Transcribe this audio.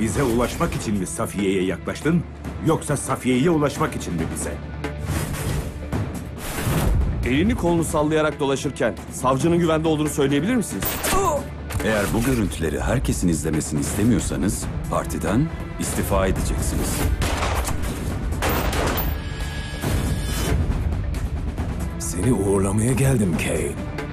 Bize ulaşmak için mi Safiye'ye yaklaştın, yoksa Safiye'ye ulaşmak için mi bize? Elini kolunu sallayarak dolaşırken savcının güvende olduğunu söyleyebilir misiniz? Eğer bu görüntüleri herkesin izlemesini istemiyorsanız partiden istifa edeceksiniz. Seni uğurlamaya geldim Kane.